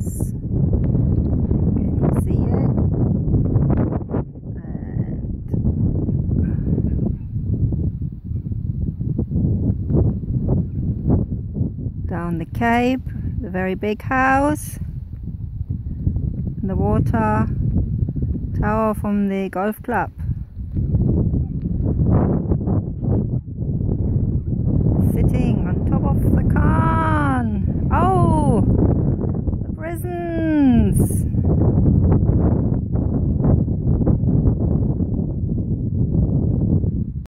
house. Can you see it? And down the cape, the very big house, and the water tower from the golf club.